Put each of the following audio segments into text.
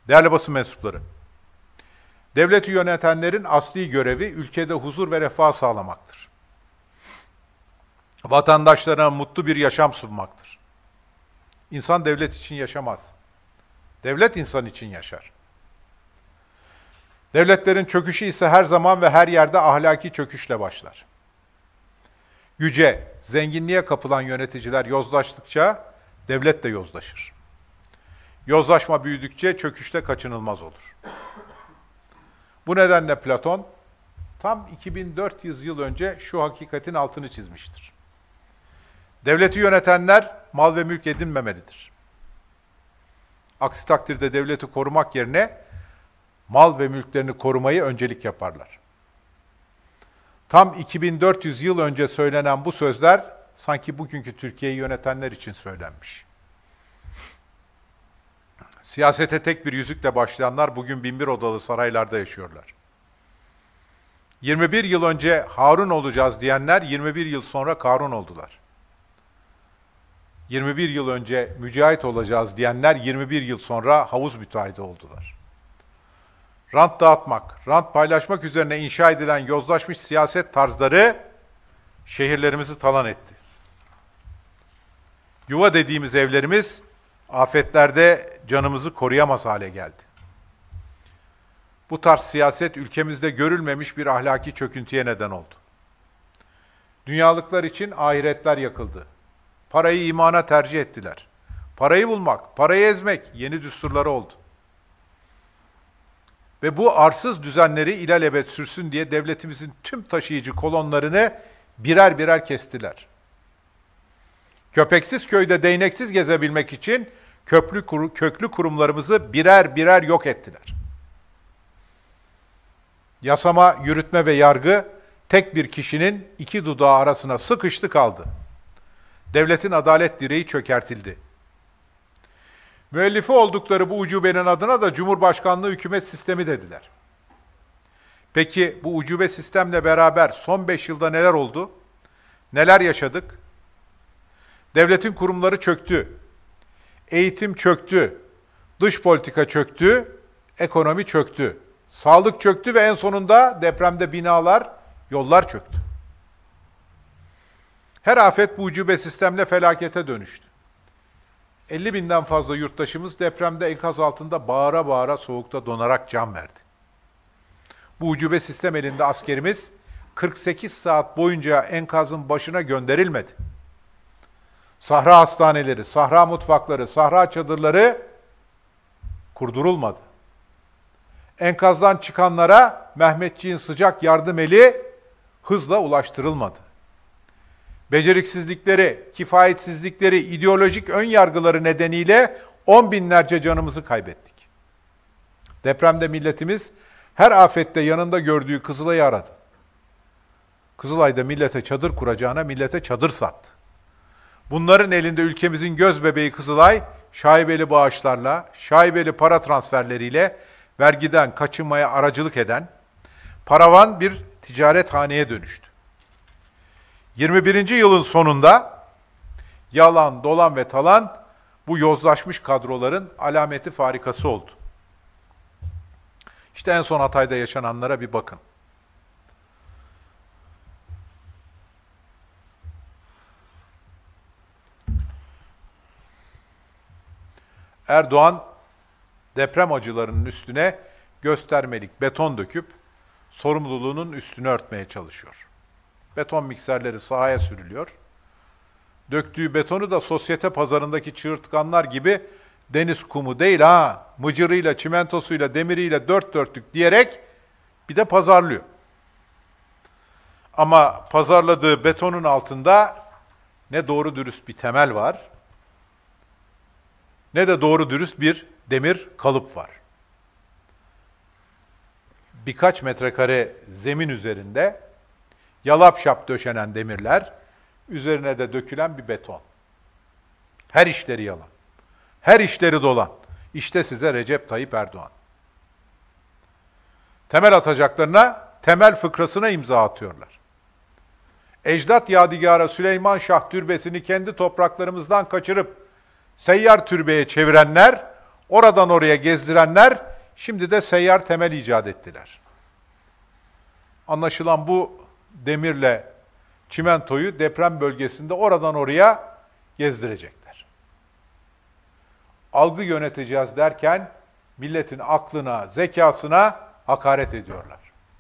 Değerli basın mensupları, devleti yönetenlerin asli görevi ülkede huzur ve refah sağlamaktır. Vatandaşlarına mutlu bir yaşam sunmaktır. İnsan devlet için yaşamaz. Devlet insan için yaşar. Devletlerin çöküşü ise her zaman ve her yerde ahlaki çöküşle başlar. Güce, zenginliğe kapılan yöneticiler yozlaştıkça devlet de yozlaşır. Yozlaşma büyüdükçe çöküşte kaçınılmaz olur. Bu nedenle Platon tam 2400 yıl önce şu hakikatin altını çizmiştir. Devleti yönetenler mal ve mülk edinmemelidir. Aksi takdirde devleti korumak yerine mal ve mülklerini korumayı öncelik yaparlar. Tam 2400 yıl önce söylenen bu sözler sanki bugünkü Türkiye'yi yönetenler için söylenmiş. Siyasete tek bir yüzükle başlayanlar bugün binbir odalı saraylarda yaşıyorlar. 21 yıl önce Harun olacağız diyenler 21 yıl sonra Karun oldular. 21 yıl önce mücahit olacağız diyenler 21 yıl sonra havuz müteahhidi oldular. Rant dağıtmak, rant paylaşmak üzerine inşa edilen yozlaşmış siyaset tarzları şehirlerimizi talan etti. Yuva dediğimiz evlerimiz afetlerde canımızı koruyamaz hale geldi. Bu tarz siyaset ülkemizde görülmemiş bir ahlaki çöküntüye neden oldu. Dünyalıklar için ahiretler yakıldı. Parayı imana tercih ettiler. Parayı bulmak, parayı ezmek yeni düsturları oldu. Ve bu arsız düzenleri ilelebet sürsün diye devletimizin tüm taşıyıcı kolonlarını birer birer kestiler. Köpeksiz köyde değneksiz gezebilmek için köklü kurumlarımızı birer birer yok ettiler. Yasama, yürütme ve yargı tek bir kişinin iki dudağı arasına sıkıştı kaldı. Devletin adalet direği çökertildi. Müellifi oldukları bu ucubenin adına da Cumhurbaşkanlığı hükümet sistemi dediler. Peki bu ucube sistemle beraber son 5 yılda neler oldu? Neler yaşadık? Devletin kurumları çöktü. Eğitim çöktü. Dış politika çöktü. Ekonomi çöktü. Sağlık çöktü ve en sonunda depremde binalar, yollar çöktü. Her afet bu ucube sistemle felakete dönüştü. 50 binden fazla yurttaşımız depremde enkaz altında bağıra bağıra soğukta donarak can verdi. Bu ucube sistem elinde askerimiz 48 saat boyunca enkazın başına gönderilmedi. Sahra hastaneleri, sahra mutfakları, sahra çadırları kurdurulmadı. Enkazdan çıkanlara Mehmetçiğin sıcak yardım eli hızla ulaştırılmadı. Beceriksizlikleri, kifayetsizlikleri, ideolojik ön yargıları nedeniyle 10 binlerce canımızı kaybettik. Depremde milletimiz her afette yanında gördüğü Kızılay'ı aradı. Kızılay'da millete çadır kuracağına millete çadır sattı. Bunların elinde ülkemizin göz bebeği Kızılay, şaibeli bağışlarla, şaibeli para transferleriyle vergiden kaçınmaya aracılık eden paravan bir ticarethaneye dönüştü. 21. yılın sonunda yalan, dolan ve talan bu yozlaşmış kadroların alameti farikası oldu. İşte en son Hatay'da yaşananlara bir bakın. Erdoğan deprem acılarının üstüne göstermelik beton döküp sorumluluğunun üstünü örtmeye çalışıyor. Beton mikserleri sahaya sürülüyor. Döktüğü betonu da sosyete pazarındaki çığırtkanlar gibi deniz kumu değil mıcırıyla, çimentosuyla, demiriyle dört dörtlük diyerek bir de pazarlıyor. Ama pazarladığı betonun altında ne doğru dürüst bir temel var, ne de doğru dürüst bir demir kalıp var. Birkaç metrekare zemin üzerinde yalap şap döşenen demirler, üzerine de dökülen bir beton. Her işleri yalan. Her işleri dolan. İşte size Recep Tayyip Erdoğan. Temel atacaklarına, temel fıkrasına imza atıyorlar. Ecdat yadigarı Süleyman Şah türbesini kendi topraklarımızdan kaçırıp seyyar türbeye çevirenler, oradan oraya gezdirenler şimdi de seyyar temel icat ettiler. Anlaşılan bu demirle çimentoyu deprem bölgesinde oradan oraya gezdirecekler. Algı yöneteceğiz derken milletin aklına, zekasına hakaret ediyorlar.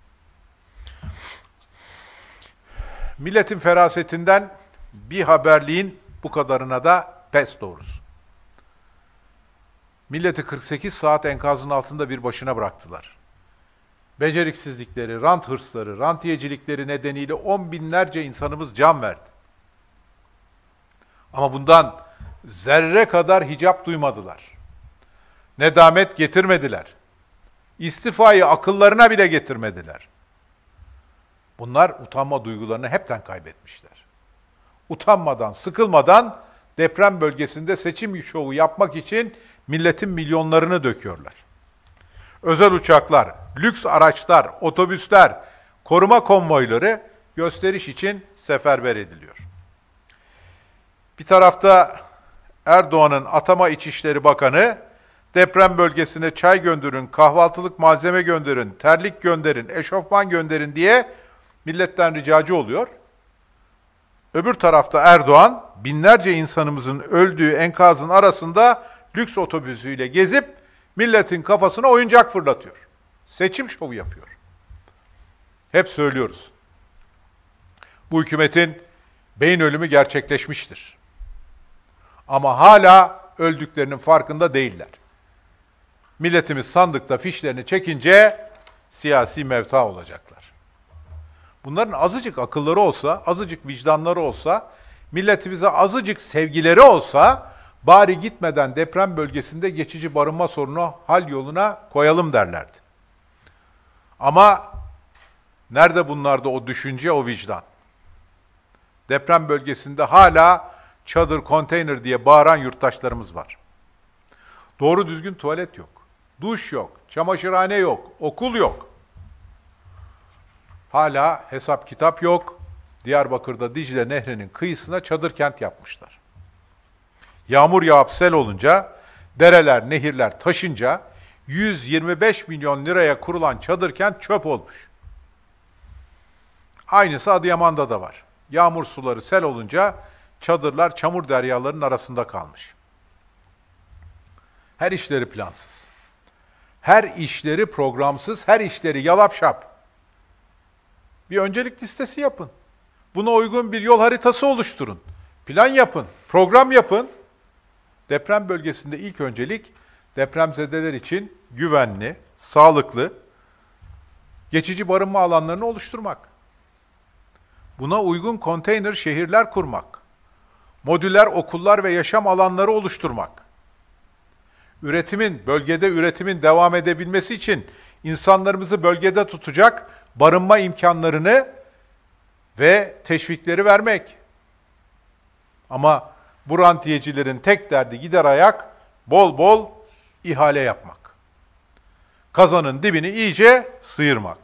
Milletin ferasetinden bir haberliğin bu kadarına da pes doğrusu. Milleti 48 saat enkazın altında bir başına bıraktılar. Beceriksizlikleri, rant hırsları, rantiyecilikleri nedeniyle 10 binlerce insanımız can verdi. Ama bundan zerre kadar hicap duymadılar. Nedamet getirmediler. İstifayı akıllarına bile getirmediler. Bunlar utanma duygularını hepten kaybetmişler. Utanmadan, sıkılmadan deprem bölgesinde seçim şovu yapmak için milletin milyonlarını döküyorlar. Özel uçaklar, lüks araçlar, otobüsler, koruma konvoyları gösteriş için seferber ediliyor. Bir tarafta Erdoğan'ın atama İçişleri Bakanı, deprem bölgesine çay gönderin, kahvaltılık malzeme gönderin, terlik gönderin, eşofman gönderin diye milletten ricacı oluyor. Öbür tarafta Erdoğan, binlerce insanımızın öldüğü enkazın arasında lüks otobüsüyle gezip milletin kafasına oyuncak fırlatıyor. Seçim şovu yapıyor. Hep söylüyoruz. Bu hükümetin beyin ölümü gerçekleşmiştir. Ama hala öldüklerinin farkında değiller. Milletimiz sandıkta fişlerini çekince siyasi mevta olacaklar. Bunların azıcık akılları olsa, azıcık vicdanları olsa, milletimize azıcık sevgileri olsa, bari gitmeden deprem bölgesinde geçici barınma sorunu hal yoluna koyalım derlerdi. Ama nerede bunlarda o düşünce, o vicdan? Deprem bölgesinde hala çadır, konteyner diye bağıran yurttaşlarımız var. Doğru düzgün tuvalet yok, duş yok, çamaşırhane yok, okul yok. Hala hesap kitap yok. Diyarbakır'da Dicle Nehri'nin kıyısına çadır kent yapmışlar. Yağmur yağıp sel olunca, dereler, nehirler taşınca 125 milyon liraya kurulan çadır kent çöp olmuş. Aynısı Adıyaman'da da var. Yağmur suları sel olunca çadırlar çamur deryalarının arasında kalmış. Her işleri plansız. Her işleri programsız, her işleri yalap şap. Bir öncelik listesi yapın. Buna uygun bir yol haritası oluşturun. Plan yapın, program yapın. Deprem bölgesinde ilk öncelik depremzedeler için güvenli, sağlıklı, geçici barınma alanlarını oluşturmak. Buna uygun konteyner şehirler kurmak. Modüler okullar ve yaşam alanları oluşturmak. Bölgede üretimin devam edebilmesi için insanlarımızı bölgede tutacak barınma imkanlarını ve teşvikleri vermek. Ama bu rantiyecilerin tek derdi gider ayak, bol bol ihale yapmak. Kazanın dibini iyice sıyırmak.